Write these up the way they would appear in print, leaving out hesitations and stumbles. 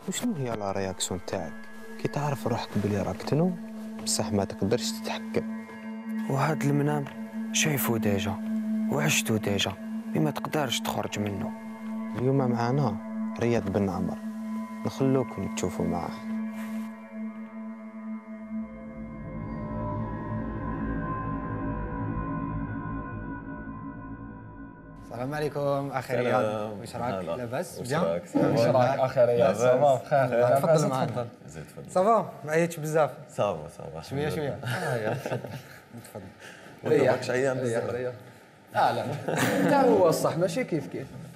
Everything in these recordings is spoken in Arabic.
وشنو هي لا رياكسيون تاعك كي تعرف روحك بلي راك تنوم بصح ما تقدرش تتحكم؟ وهاد المنام شايفو ديجا وعشتو ديجا ما تقدرش تخرج منه. اليوم معانا رياض بن عمر، نخلوكم تشوفوا معاه. السلام عليكم اخي رياض، واش راك؟ لاباس؟ واش بيان؟ راك؟ واش راك اخي رياض؟ صافا بخير؟ تفضل معنا. زيد تفضل. صافا ما عييتش بزاف؟ صافا شويه شويه. تفضل. ريح ماكش عيان بزاف. لا انت هو الصح ماشي كيف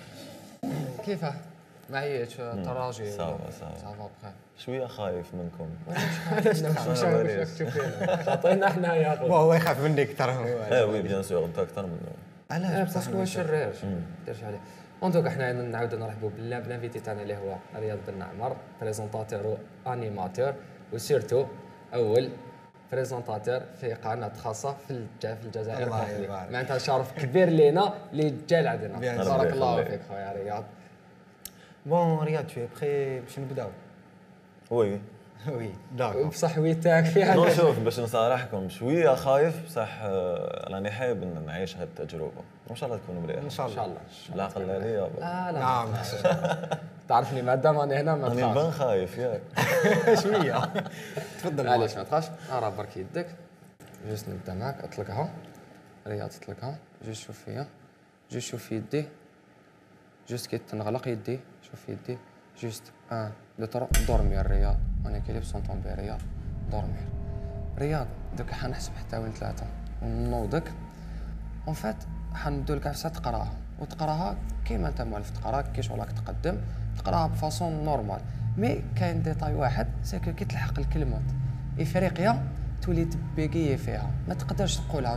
كيفاه؟ ما عييتش تراجي؟ صافا بخير. شويه خايف منكم. واش راك تشوف فينا؟ خاطينا حنايا هو يخاف منك ترى هو. وي بيان سور انت اكثر منه. علاش؟ باسكو ما شريرش ديرش عليه. اون توكا حنا نعاودو نرحبوا بالانفيتي تاعنا اللي هو رياض بن عمر، بريزونطاتور وانيماتور وسيرتو اول بريزونطاتور في قناه خاصه في الجزائر. الله يبارك. معناتها شرف كبير لينا اللي جا لعندنا. بارك الله فيك خويا رياض. بون رياض شويه بخي باش نبداو. وي وي داكور. بصح وي تاعك فيها. نو شوف باش نصارحكم شويه خايف بصح راني حابب ان نعيش هذه التجربه وان شاء الله تكون مليحه. ان شاء الله. بالعقل عليا. لا نعم. تعرفني مادام راني هنا ما راني تخافش. نبان خايف ياك. شويه. تفضل. معليش ما تخافش. راه برك يدك جوست نبدا معك. اطلقها رياض، اطلقها جوست شوف فيا، جوست شوف في يدي، جوست كي تنغلق يدي شوف في يدي، جوست 1 2 3 دورمي الرياض. انا كيليب سون طومبي رياض دورمي رياض. دوك حنحسب حتى وين 3 ونوضك. اون فات حندو لك عفسه تقراها وتقراها كيما انت مؤلف تقراها كي شغلك تقدم، تقراها بفاصون نورمال. مي كاين ديتاي واحد ساكو كي تلحق الكلمات افريقيا تولي تبيقي فيها، ما تقدرش تقولها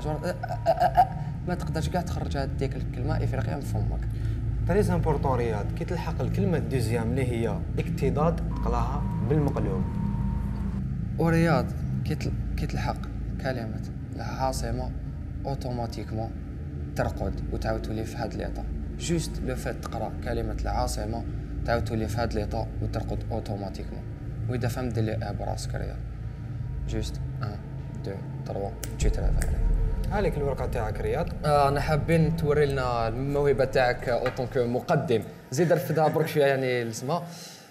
ما تقدرش كاع تخرج هذيك الكلمه افريقيا من فمك. تريز امبورطون رياض، كي تلحق الكلمه الدوزيام اللي هي اكتضاد تقراها بالمقلوب. ورياض كي تلحق كلمه العاصمه اوتوماتيكمون ترقد وتعاود تولي في هاد ليطا. جوست لو فات تقرا كلمه العاصمه تعاود تولي في هاد ليطا وترقد اوتوماتيكمون. واذا فهمت دير لي براسك رياض. جوست 1 2 3 تجي ترافيري. هاليك الورقه تاعك رياض. انا حابين توري لنا الموهبه تاعك اوطونك مقدم. زيد رفدها برك شويه يعني السما.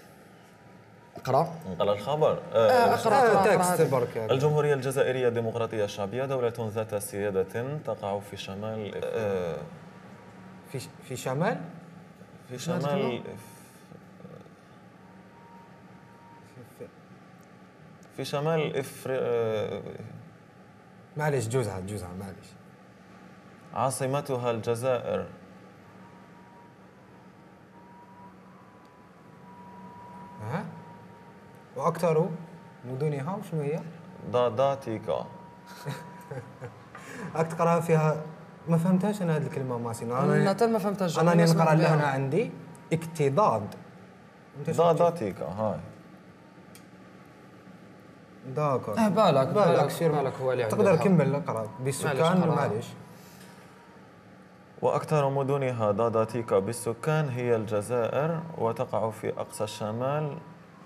اقرا الخبر. اقرا تكست برك. الجمهورية الجزائرية الديمقراطية الشعبية دولة ذات سيادة تقع في شمال في شمال في شمال معليش جوزها معليش. عاصمتها الجزائر. ها واكثر مدنها وشنو هي؟ داتيكا. راك تقراها فيها ما فهمتهاش انا هذه الكلمه ماسينو. انا حتى ما فهمتهاش. انا راني نقرا لهنا عندي اكتضاد. داتيكا هاي. داكور. بالك هو اللي تقدر كمل اقرا بالسكان معليش. وأكثر مدنها داتيكا بالسكان هي الجزائر وتقع في أقصى الشمال.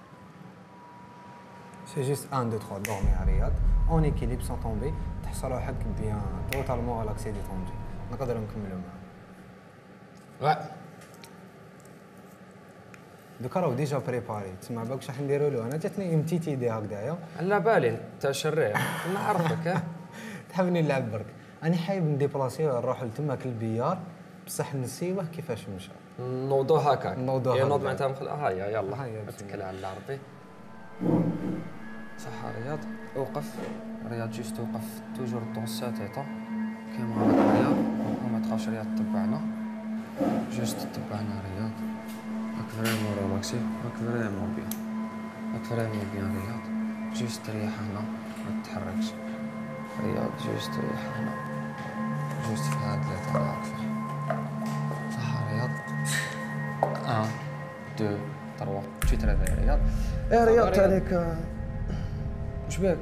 سي جيست 1 2 3 دورمي يا رياض اون ايكيليب سون طومبي. تحصل روحك بيان توتالمون ريلاكسي ديتوندي. نقدروا نكملوا معاه. دوكا راهو ديجا بريباري تسمع بالك راح نديروا له. انا جاتني امتيتي ايدي هكذايا. على بالي انت شرير نعرفك. تحبني نلعب برك. انا حايب نديبلاسي نروح لتماك البيار بصح نسيوه كيفاش مشى. نوضو هكاك. نوضو نوض معناتها هيا يلا هيا نتكل على ربي. صح رياض اوقف. رياض جيست توقف توجور دون ساتيطا كيما راك رياض. وما تخافش رياض تبعنا. جيست تبعنا رياض. راك فريمون ريلاكسي. راك فريمون بيان. راك فريمون بيان رياض. جيست ريح هنا ما تتحركش رياض. جيست ريح هنا. جيست في هاد ليطا راك فيه. صح رياض 1 2 3 تجي ترافي رياض. يا رياض تالك واش بك؟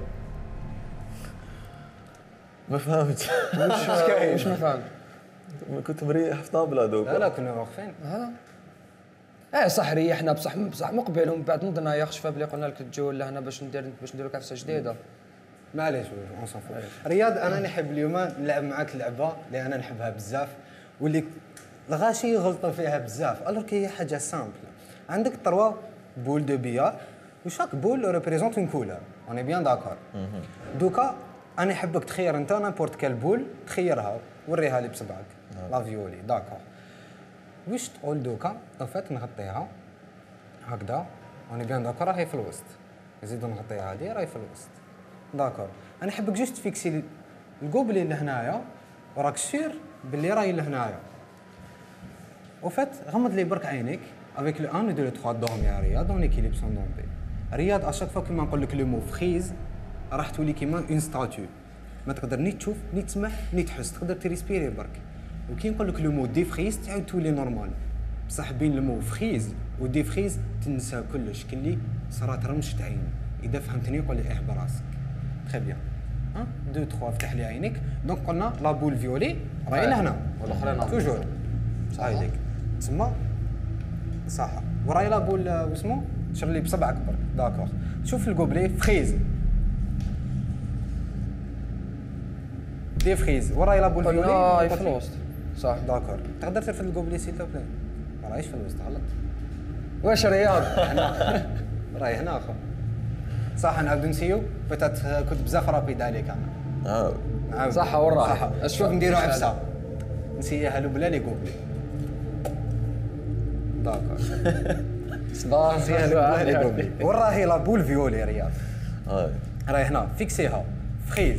ما فهمت. واش ما فهمت؟ كنت مريح في طابلة دوكا. لا كنا واقفين. صح ريحنا بصح مقبل ومن بعد نضنا يا خشفه بلي قلنا لك تجو لهنا باش نديرو كفسه جديده. معليش اون سون فو. رياض انا نحب اليوم نلعب معاك لعبه اللي انا نحبها بزاف واللي الغاشي يغلطوا فيها بزاف الوغ كي هي حاجه سامبل. عندك 3 بول دو بيار وشاك بول ريبريزونت اون كولور اوني بيان داكور. دوكا انا نحبك تخير انت نابورت كال بول تخيرها وريها لي بصبعك لا فيولي داكور. واش تقول دوكا طفات نغطيها هكذا اوني بيان داكور راهي في الوسط نزيدو نغطيها هادي راهي في الوسط داكور. انا نحبك جوست تفيكسي الكوبلي لهنايا وراك سير باللي راهي لهنايا. وفات غمض لي برك عينيك افيك لو 1 و 2 و 3 دوم يا رياض اون ايكيليب سون دومبي. رياض اشاك فوا كيما نقول لك لو مو فريز راح تولي كيما اون ستاتيو ما تقدر ني تشوف ني تسمع ني تحس تقدر تريسبيري برك. وكي نقول لك لو مو دي فريز تعاود تولي نورمال بصح بين المو فريز ودي فريز تنسى كلش كلي صارت رمشة عين. اذا فهمتني قول لي براسك تري بيان 1 2 3 افتح لي عينيك. دونك قلنا لا بول فيولي راهي لهنا والاخرين توجور هايديك تسمى صح وراهي لا بول واسمو شر لي بصبعك برك داكور. شوف الكوبلي فريز دي فريز وراهي لا بول فيولي في الوسط صح داكور. تقدر ترفد الكوبلي سيل تو بلاي ما راهيش في الوسط غلط. واش رياض راهي هنا اخو صح. نعاودو نسيو بتات كنت بزاف رابيد عليك انا نعاود صح وراح شوف نديرو عفسه نسيها له بلا لي كوبلي داكور صباح نسيها له بلا لي كوبلي وراهي لا بول فيولي رياض راهي هنا فيكسيها فريز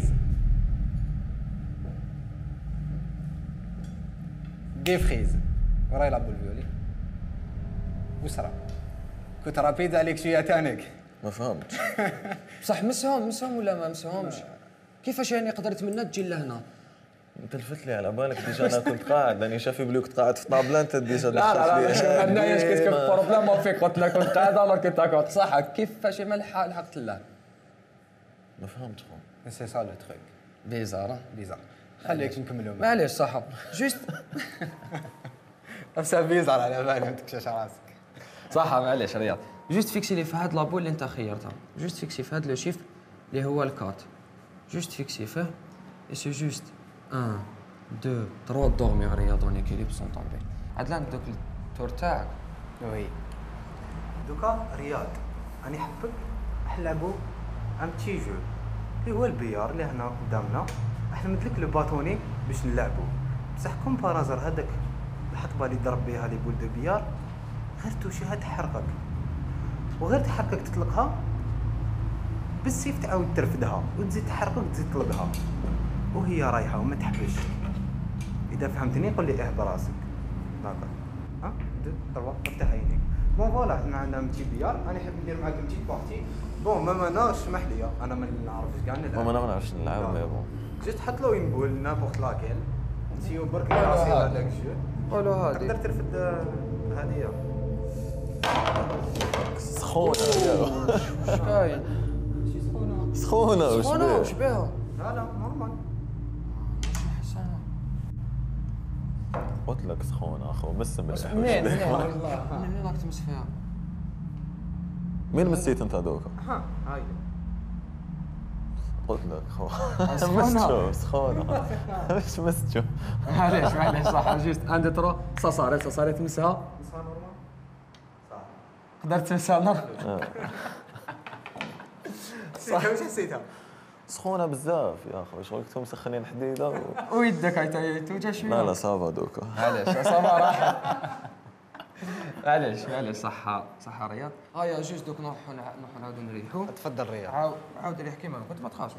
دي فريز وراهي لا بول فيولي وسرا كنت رابيد عليك شويه تانيك ما فهمتش. بصح مسهم ولا ما مسهمش؟ كيفاش يعني قدرت منا تجي لهنا؟ انت لفت لي على بالك ديجا انا كنت قاعد راني شافي بلي كنت قاعد في طابله انت ديجا دخلت لي. انا كنت بروبليم ما فيك قلت لك كنت قاعد ولا كنت هكا صح كيفاش ما لحقت له؟ ما فهمتش خو. سي سا لو تروك بيزار بيزار. خليك نكملوا معليش صح جوست نفسها بيزار على بالي ما تكشاش راسك صح معليش رياض. جوست فيكسي لي في هاد لابول اللي انت خيرتها جوست فيكسي في هاد لو شيفر اللي هو الكات جوست فيكسي فيه اي سي جوست 1 2 3 دورمي يا رياض اون ايكيليب سون طومبي. عاد عندك دوك التور تاعك وي دوكا رياض راني نحبك نلعبوا ان بتي جو اللي هو البيار اللي هنا قدامنا. احنا مثلك لو باطوني باش نلعبوا بصح كوم بارازار هذاك الحطبه اللي ضرب بها لي بول دو بيار غير توشيها تحرقك وغير تحركك تطلقها بالسيف تعاود ترفدها وتزيد تحركك تزيد تطلقها وهي رايحه وما تحبش. اذا فهمتني قول لي براسك داكور 1 2 3 افتح عينيك. بون فوالا حنا عندنا متي بيار انا نحب ندير معاك متي بارتي. بون ما انا سمح لي انا ما نعرفش كاع نلعب. ما نعرفش نلعب مي بون جيت حط له وين بول نابورت لاكيل نسيو برك راسي هذاك الجو قولوا هادي تقدر ترفد هذه سخونه واش كاين؟ سخونه واش بها؟ لا نورمال قلت لك سخونه اخو مس مليح. منين راك تمس فيها؟ مين مسيت انت دوكا؟ ها هاي قلت لك خو سخونة. سخونه مش مستو. معليش صح جوست عندي ترى صارت تمسها نسها نورمال صح قدرت تمسها نور صح واش حسيتها؟ سخونه بزاف يا اخو شغل كنتو مسخنين حديده ويدك هاي توجع شويه لا صافا دوكا. معليش صافا راح معليش صح رياض. هيا جوست دوك نروحوا نعاودوا نريحوا. تفضل رياض عاود ريح كيما كنت ما تخافش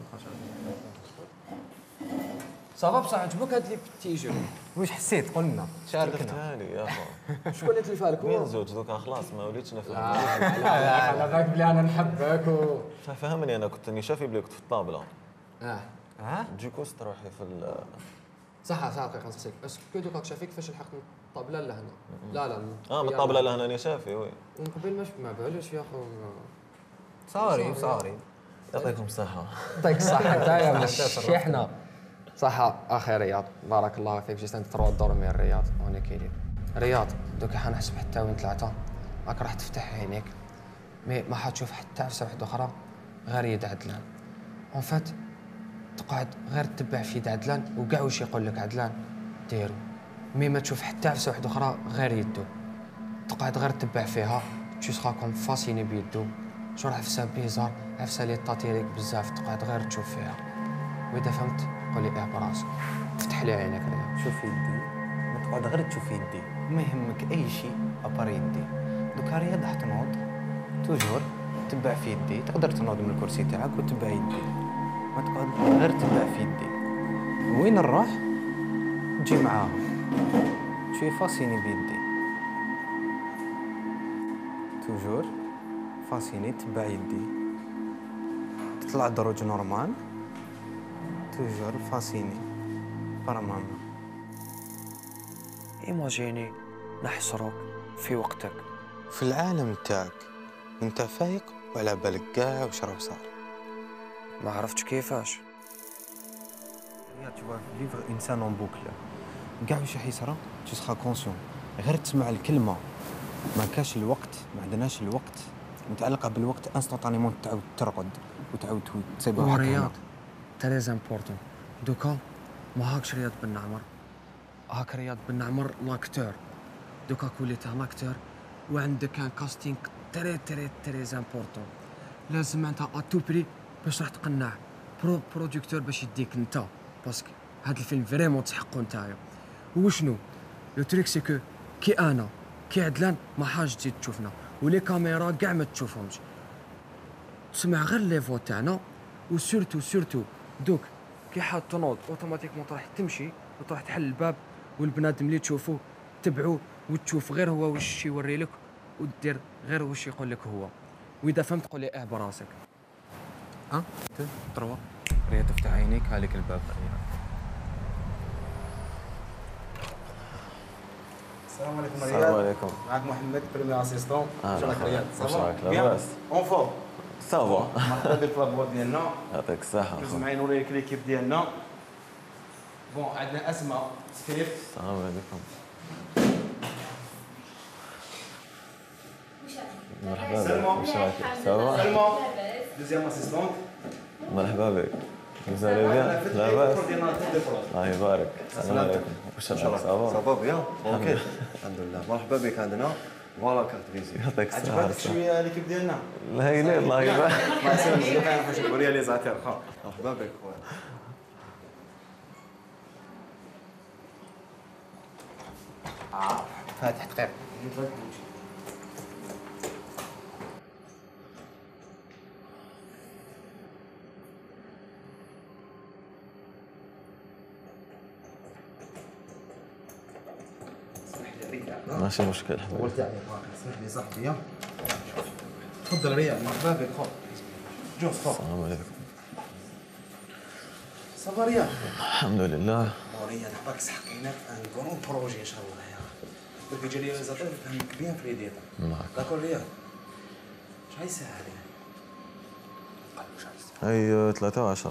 صافا بصح عجبوك هاد لي بتي جو. واش حسيت قول لنا شاركنا شاركتها لي يا اخو. شكون اللي تلفها لك؟ وين زوج دوكا خلاص ما وليتش نفهم. على بالك بلي انا نحبك فهمني انا كنت راني شافي بلي كنت في الطابله ها ديكو استروحي في صح دقيقه نسقسيك اسكو دوك راك شافيك كيفاش لحقت من الطابله لهنا؟ لا من الطابله لهنا راني شافي وي. من قبل ما بالوش يا اخو صاري يعطيكم الصحه. يعطيك الصحه نتايا ماشي حنا صح اخي رياض بارك الله فيك جيت انت تروح الدور من الرياض اوني كيلي رياض دوك حنحسب حتى وين 3 راك راح تفتح عينيك مي ما حتشوف حتى عفسه واحده اخرى غير يد عدلان. اون فات تقعد غير تتبع في يد عدلان وكاع واش يقول لك عدلان ديرو، مي ما تشوف حتى عفسه واحده اخرى غير يدو. تقعد غير تتبع فيها tu seras comme fasciné بيدو. شو راح عفسه بيزار، عفسه اللي طاتيريك بزاف، تقعد غير تشوف فيها. واذا فهمت قول لي براسك، فتح لي عينك رياض. شوف يدي، ما تقعد غير تشوف يدي، ما يهمك اي شيء ابار يدي. دوكا رياض راح تنوض توجور تبع في يدي، تقدر تنوض من الكرسي تاعك وتبع يدي، ما تقعد غير تبع في يدي. وين نروح تجي معاهم، شوي فاسيني بيدي، توجور فاسيني تبع يدي. تطلع دروج نورمال توجور فاسيني برا ماما. ايماجيني نحصرك في وقتك. في العالم تاعك انت فايق وعلى بالك كاع واش راه صار. ما عرفتش كيفاش. Tu vas vivre une scène en boucle. كاع واش راح يصرى tu seras conscient. غير تسمع الكلمة، ما كاش الوقت، ما عندناش الوقت، متعلقة بالوقت انستونطانيمون تعاود ترقد وتعاود تصيبها هكا. ورياض تريز امبورتون. دوكا ما هاكش رياض بن عمر، هاك رياض بن عمر لاكتور. دوكا كوليته لاكتور وعندك ان كاستينغ تريز امبورتون. لازم انت اتو بري باش راح تقنع بروديكتور باش يديك انت، باسكو هاد الفيلم فريمون تحقو نتايا. وشنو لو تريك سي كو كي انا كي عدلان ما حاج تزيد تشوفنا، ولي كاميرا كاع ما تشوفهمش، تسمع غير لي فو تاعنا. وسورتو دوك كي حاب تنوض اوتوماتيكمون تروح تمشي وتروح تحل الباب، والبنادم اللي تشوفوه تبعوه وتشوف غير هو واش يوري لك ودير غير واش يقول لك هو. واذا فهمت قول لي براسك. 1 2 3 رياض تفتح عينيك، هالك الباب. السلام عليكم السلام رياض. عليكم. معك محمد بريمير اسيستون. أهلا. رياض واش راك لاباس؟ اون فور. صافا. مرحبا بالكلاب ديالنا. يعطيك الصحة. دوز معايا نوري لك ليكيب ديالنا. بون عندنا اسماء سكريبت. السلام عليكم. مرحبا بك. واش راك؟ صافا؟ سلمى دوزيام اسيستون. مرحبا بك. مزال بيان؟ لاباس؟ الله يبارك. السلام عليكم. واش راك؟ صافا؟ صافا بيان اوكي الحمد لله. مرحبا بك عندنا فوالا كارت فيزيت. يعطيك الصحة. عجبتك شويه ليكيب ديالنا؟ لا يلي الله يبارك. الله يسلمك. دوكا نمشيو رياليزاتور اخر. مرحبا بك خويا. فاتح دقيق. ماشي مشكل حبيبي. قلت عليك اسمح لي صاحبي. تفضل ريال. مرحبا بك خو. جوز خو. السلام عليكم. صافا ريال. الحمد لله. ريال باك سحقينا في ان كرون بروجي ان شاء الله يا دوك يجي رياليزاتور يفهمك بيان في ليديتا. داكور ريال. شحال يساعد عليه؟ هي 3 و10.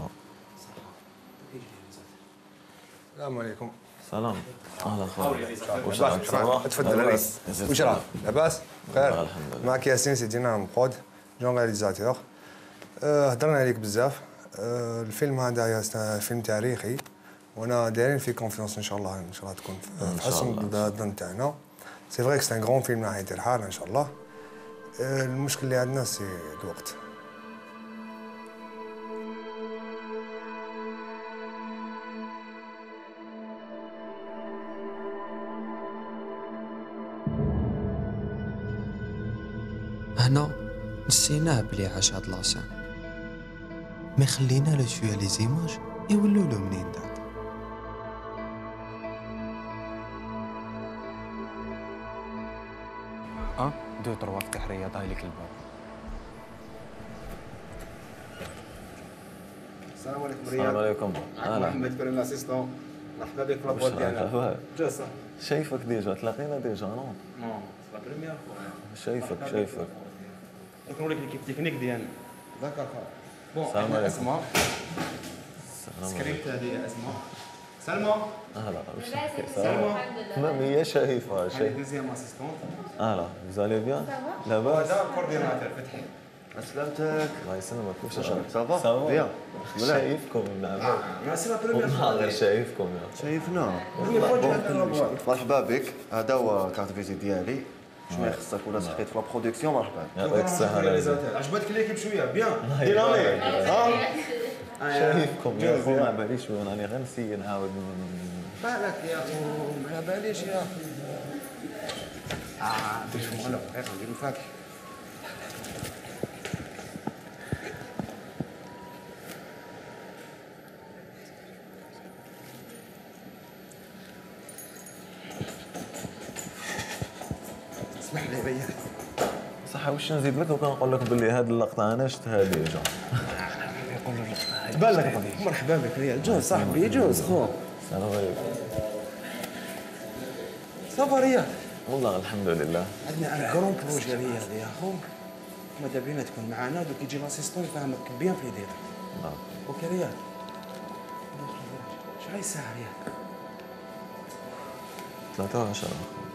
السلام عليكم. سلام. اهلا خويا. واش راك؟ تفضل الرئيس. واش راك؟ لاباس؟ بخير؟ الحمد لله. معك ياسين سيدي نعم برود جون رياليزاتور. هضرنا عليك بزاف. الفيلم هذا فيلم تاريخي وانا دايرين فيه كونفيونس ان شاء الله تكون في حسن الظن تاعنا. سي فري سي ان غران فيلم راح يدير حال ان شاء الله. المشكل اللي عندنا سي الوقت. هنا نسيناه بلي عاش هاد لاسان. ما خلينا له شويه لي زيماج يولوا له منين دات. 1 2 3 افتح رياض، هاي لك الباب. السلام عليكم السلام ريال. عليكم. معك اهلا. محمد بريمير اسيستون. مرحبا بك في واش لابوات راك؟ ديالنا. لاباس؟ جوز صح. شايفك ديجا، تلاقينا ديجا نو؟ نو سي لا بريمير فوا. شايفك. دوك نوريك ليكيب تكنيك ديالنا. داكور خو. بون السلام عندنا عليكم. اسماء السلام عليكم. سكريبت هذه اسماء سلمى اهلا وش تحكي؟ تمام هي شايفه انا دوزيام اسيستونت. اهلا فوزالي بيان؟ لاباس؟ هذا كورديناتور فتحي. سلامتك. الله يسلمك وش سافا؟ سافا؟ بيان. شايفكم نعم سي لا بروميير والله شايفكم يا شايفنا. مرحبا بك. هذا هو كارت فيزيت ديالي. شنو خصك ولا صحيت في لا برودكسيون مرحبا. يعطيك الصحة عجبتك ليكيب شويه بيان ديناميك شايفكم يا اخو ما باليش راني غير نسي نعاود بالك يا اخو ما باليش يا اخي. شوف انا بغيت ندير الفاكهه. اسمح لي بيا صح واش نزيد لك وكنقول لك باللي هذه اللقطه انا شفتها ديجا تبان لك مرحبا بك ريال جوز صاحبي جوز خو السلام عليكم صافا ريال والله الحمد لله عندنا ان كرون بروجي ريال يا خو ماذا بينا تكون معنا دوك يجي لاسيستون يفهمك بيان في يديك اوكي ريال شحال الساعه ريال 13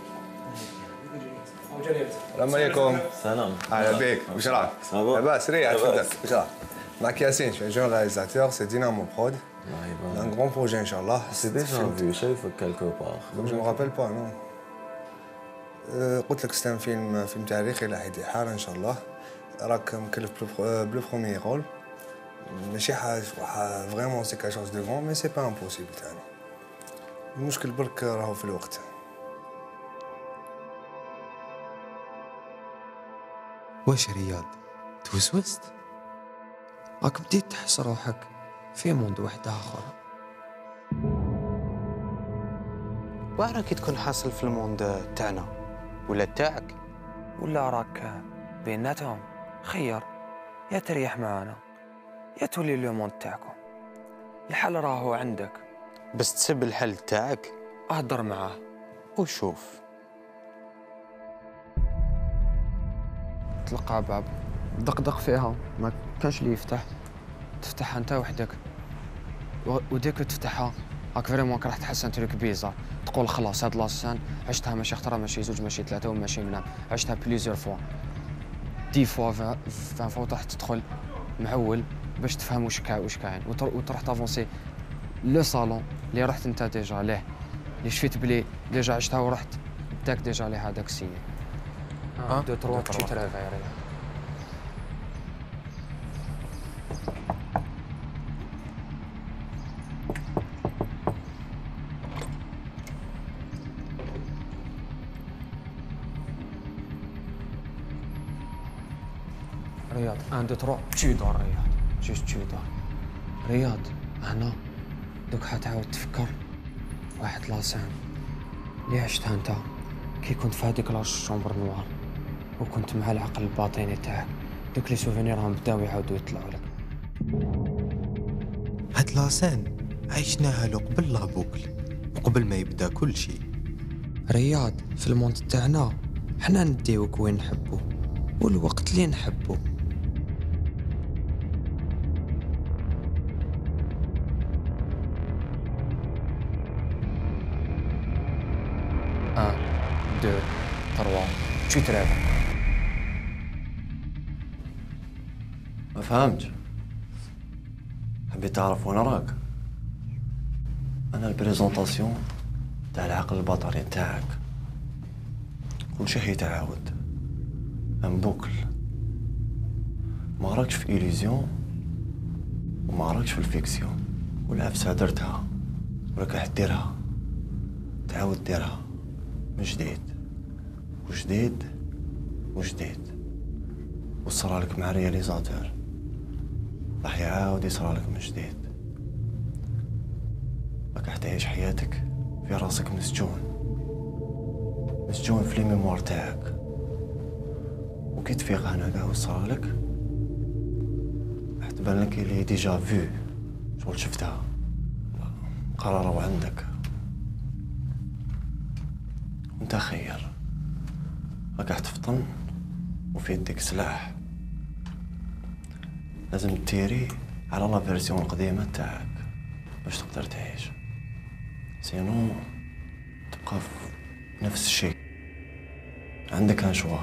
السلام عليكم. سلام اهلا بك، واش راك؟ لاباس ريح تفضل، واش راك؟ معك ياسين، شي جون رياليزاتور سي دينامو برود. الله يبارك ان غون بروجي ان شاء الله. سي ديجا في شايفك كالكو بار جو مو رابيل با نو. قلت لك ستان فيلم تاريخي لا حيدي حار ان شاء الله. راك مكلف بلو بروميي رول. ماشي حاجه فريمون سي كاش دو فون مي سي با امبوسيبل تاني. المشكل برك راهو في الوقت. واش رياض توسوست؟ راك بديت تحس روحك في موند واحد آخر. واش راك تكون حاصل في الموند تاعنا ولا تاعك؟ ولا راك بيناتهم خير، يا تريح معانا يا تولي لو موند تاعكم. الحل راهو عندك، بس تسب الحل تاعك اهدر معاه وشوف. تلقى باب دقدق فيها ما كانش اللي يفتح، تفتحها انت وحدك وديك تفتحها راك فريمون راح تحس ان تريك بيزار، تقول خلاص هاد لاسان عشتها ماشي خطره ماشي زوج ماشي ثلاثه وماشي منام، عشتها بليزيور فوا 10 فوا 20 فوا تروح تدخل معول باش تفهم واش كاين وتروح تافونسي لو صالون اللي رحت انت ديجا ليه، اللي شفت بلي ديجا عشتها ورحت داك ديجا ليه هذاك السيني. 1 2 3 تمشي ترافاي رياض 1 2 3 تشي دور رياض جوست تشي دور رياض. هنا دوك حتعاود تفكر واحد لاسان اللي عشتها انت كي كنت في هذيك لاش شومبر نوار وكنت مع العقل الباطني تاعك، دوك لي سوفينير راهم بداو يعاودوا يطلعوا لك. هاد لاسان عشناها له قبل لا بوكل وقبل ما يبدا كل شيء. رياض في المونت تاعنا حنا نديوك وين نحبو والوقت اللي نحبو. دو تروا تشي ترافا. ما فهمتش. حبيت تعرف وين راك؟ انا البريزونطاسيون تاع العقل البطري تاعك كل شيء يتعاود ان بوكل. ما راكش في إليزيون وما راكش في الفيكسيون، والعفسه درتها وراك راح ديرها تعاود ديرها من جديد وجديد وجديد. وصرالك مع رياليزاتور راح يعاود يصرالك من جديد. راك راح تعيش حياتك في راسك مسجون في لي ميموار تاعك، وكي تفيق هنا كاع وصرالك راح تبان لك اللي ديجا فيو شغل شفتها قرارة عندك. وانت خير راك راح تفطن وفي يدك سلاح لازم تيري على لا فيرسيون القديمة تاعك باش تقدر تعيش. سينو تبقى في نفس الشيء. عندك هالشوا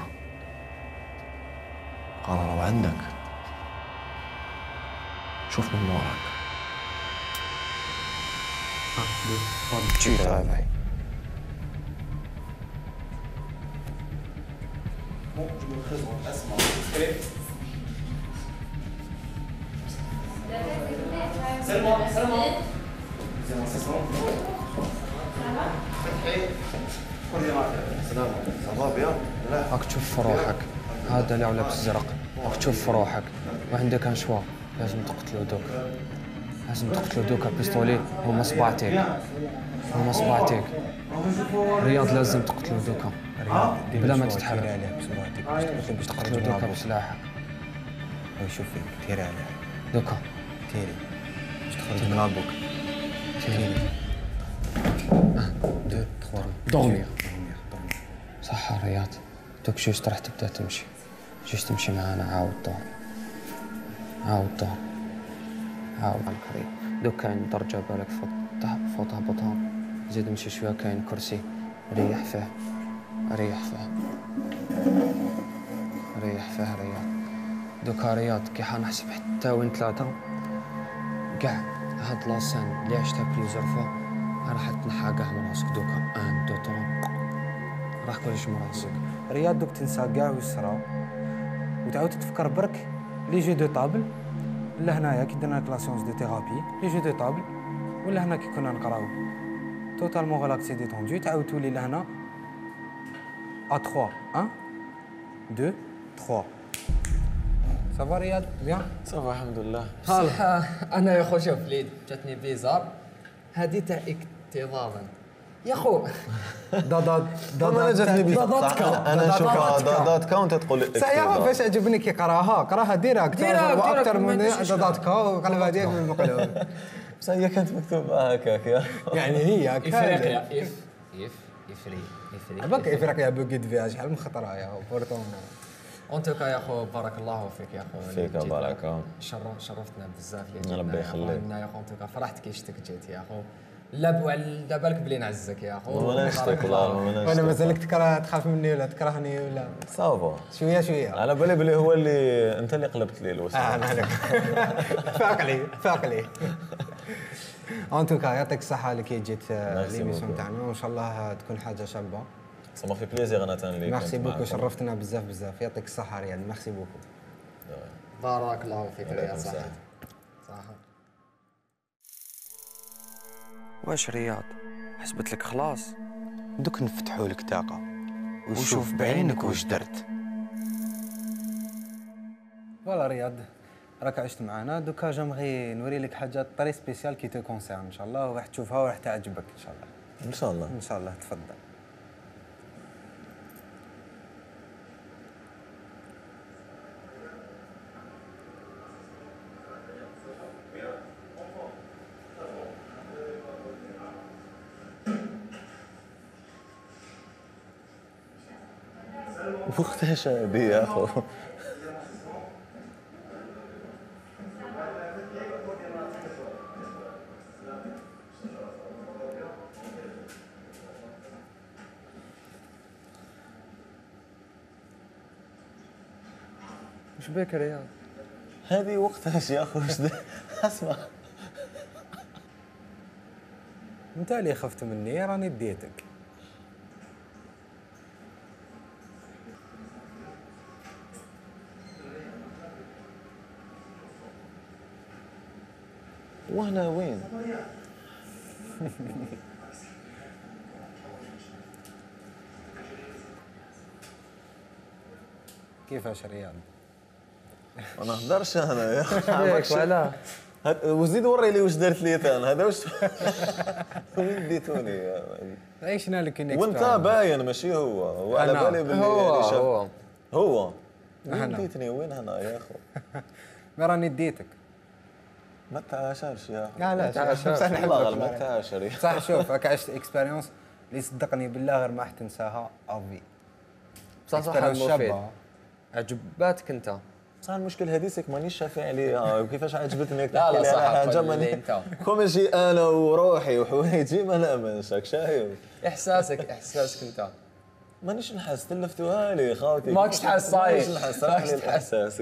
قرار عندك، شوف من وراك. Tu travailles. راك تشوف في روحك هذا اللي لابس الزرق، راك تشوف في روحك وعندك ان شوا، لازم تقتلو دوك، لازم تقتلو دوكا. بيستولي هما صباعتيك، هما صباعتيك. رياض لازم تقتلو دوكا بلا ما تتحرك. باش تقتلو دوكا بسلاحك. ويشوف فيك تيري عليه دوكا تيري باش تخرج من لابوك. تيري. 1 2 3 دورمير. صح رياض، دوك جوست راح تبدا تمشي، جوست تمشي معانا. عاود دور، عاود دور، عاود على الكريم. دوك كاين درجة بالك فوق تهبطها، زيد امشي شوية كاين كرسي ريح فيه، ريح فيه، ريح فيه رياض. دوكا رياض كي حنحسب حتى وين 3 كاع هاد لاسان اللي عشتها بليزيور فوا راح تنحى كاع من راسك. دوكا 1 2 3 راح كلش من راسك. رياض دوك تنسى كاع واش صرا وتعاود تفكر برك لي جو دو طابل، لا هنايا كي درنا لا سيونس دو ثيرابي لي جو دو طابل، ولا هنا كي كنا نقراو توتالمون ريلاكسي ديتوندو، تعاود تولي لهنا ا 3 1 2 3. صافا رياض بيان؟ صافا الحمد لله. بصح انا يا خو شوف لي جاتني بيزار هذه تاع اكتظاظا يا خو. انا جاتني بيزار. انا نشوفها دات كاونت تقول صحيح. فاش عجبني كي قراها ديراكت اكثر من دات كا وقلب هذيك من المقلوب. بصح هي كانت مكتوبه هكاك يعني هي افريقيا عباك افريقيا بوكيت فيها شحال من خطره يا بورتون. اون توكا يا خو بارك الله فيك يا خو. فيك بارك. شرفتنا بزاف اللي ربي يخليك. يا خو. اون توكا فرحت كي شفتك جيت يا خو. لا بالك بلي نعزك يا خو. وانا نشتك والله. وانا مازالك تخاف مني ولا تكرهني ولا صافا شويه. على بالي بلي هو اللي انت اللي قلبت لي الوسط. انا فاق لي. ان توكا يعطيك الصحه اللي كي جيت ليميسيون تاعنا، وان شاء الله تكون حاجه شابه. صافا في بليزير انا تاني ليك. ميرسي بوكو، شرفتنا بزاف. يعطيك الصحه رياض. ميرسي بوكو. بارك الله فيك يا صاحبي. صح. واش رياض حسبت لك خلاص؟ دوك نفتحوا لك طاقه وشوف بعينك واش درت. فوالا رياض راك عشت معنا، دوكا جامغي نوري لك حاجه طري سبيسيال كي تو كونسيرن ان شاء الله، وراح تشوفها وراح تعجبك ان شاء الله. ان شاء الله. ان شاء الله. تفضل. وقتاش هادي يا اخو؟ واش بك رياض؟ هذه وقتاش يا اخو؟ اسمع انت اللي خفت مني، راني ديتك. وهنا وين؟ كيفاش رياض؟ ما نهضرش انا يا اخي. ولا وزيد وري لي واش درت لي انا. هذا واش وين ديتوني؟ عيشنا لك وانت باين ماشي هو على بالي باللي هو وين ديتني؟ وين هنا يا اخو؟ ما راني ديتك. ما تعاشرش يا اخو. لا بصح نحبك. ما تعاشر صح. شوف راك عشت اكسبيريونس اللي صدقني بالله غير ما راح تنساها افي. بصح واحد مفيد عجباتك انت بصح المشكل هذه سيك مانيش شافي عليها وكيفاش عجبتني لا تحكي لا لي صح، على حاجه قول لي ماني انت. كون نجي انا وروحي وحوايجي ما نامنش راك شايف. احساسك انت. مانيش نحس تلفتوها لي خاوتي. ماكش تحس صاير. مانيش نحس راح لي الاحساس.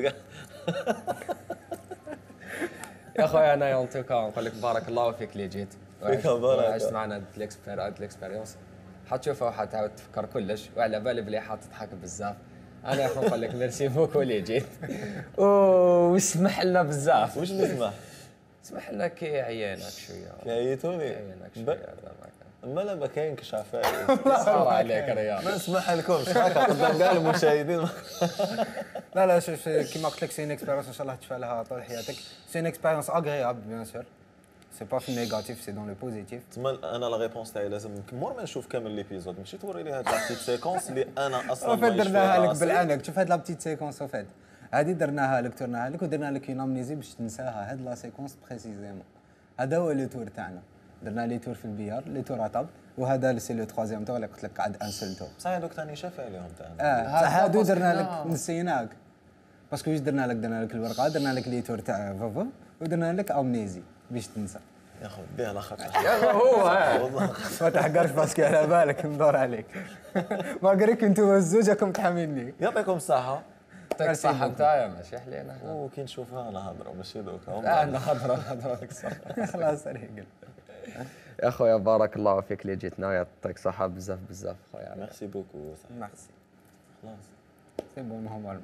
يا خويا انا اون توكا نقول لك بارك الله فيك اللي جيت. فيك بارك. عشت معنا هاد الاكسبيريونس. حتشوفها وحتعاود تفكر كلش وعلى بالي بلي حتضحك بزاف. انا يا اخو نقول لك ميرسي بوكو اللي جيت. وسمح لنا بزاف. واش نسمح؟ سمح لنا كي عيانك شويه. كي عيطوني؟ عيانك شويه ما لا ما كاينكش عفايس. الله عليك رياض. ما نسمح لكمش هكا قدام كاع المشاهدين. لا شوف كيما قلت لك سي اكسبيريونس ان شاء الله تشفى طول حياتك. سي اكسبيريونس اغريابل بيان سور. سي با في النيجاتيف سي دون لو بوزيتيف. تما انا لا ريبونس تاعي لازم مور ما نشوف كامل ليبيزود ماشي توري لي هاد لا بتيت سيكونس اللي انا اصلا وفات درناها لك بالعنق. شوف هاد لا بتيت سيكونس وفات هادي درناها لك ودرنا لك اون امنيزي باش تنساها. هاد لا سيكونس بريسيزيمون هذا هو لو تور تاعنا. درنا لي تور في البيار لي تور اتاب وهذا سي لو تروازيام تور اللي قلت لك قعد ان سول تور. صحيح دوك ثاني شاف عليهم تاعنا. صح هادو درنا لك نسيناك باسكو واش درنا لك الورقه درنا لك لي تور تاع فوفو ودرنا لك امنيزي باش تنسى. يا خو بيه على خاطر هو والله ما تحقرش باسكو على بالك ندور عليك. ما قريك انتو الزوج راكم تحاميني. يعطيكم الصحة. يعطيك الصحة نتايا ماشي حلينا. وكي نشوفها نهضروا ماشي دوك. انا نهضروا لك الصحة. خلاص ريقل. يا خويا بارك الله فيك اللي جيتنا يعطيك صحة بزاف خويا. ميرسي بوكو. ميرسي. خلاص. سي بون نورمال.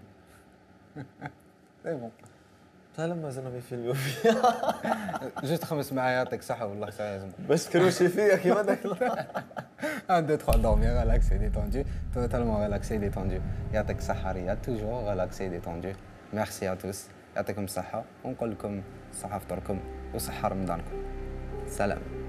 سي بون. تعلم مازال ما يفيلموا فيا. جيت خمس معايا يعطيك الصحة والله سيريزمون. باش تكروشي فيا كيما داك. 1 2 3 dormir relaxé détendu totalement relaxé détendu. يعطيك الصحة رياض toujours relaxé détendu. ميرسي à tous يعطيكم الصحة ونقول لكم صحة فطوركم وصحة رمضانكم. سلام.